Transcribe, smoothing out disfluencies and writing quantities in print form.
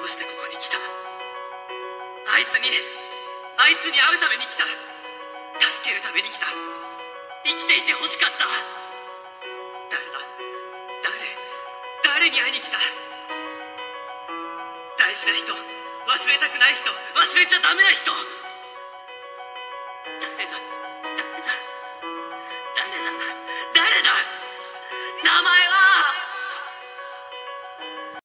うしてここに来た。あいつに会うために来た。助けるために来た。生きていて欲しかった。誰だ？誰に会いに来た？大事な人、忘れたくない人、忘れちゃダメな人。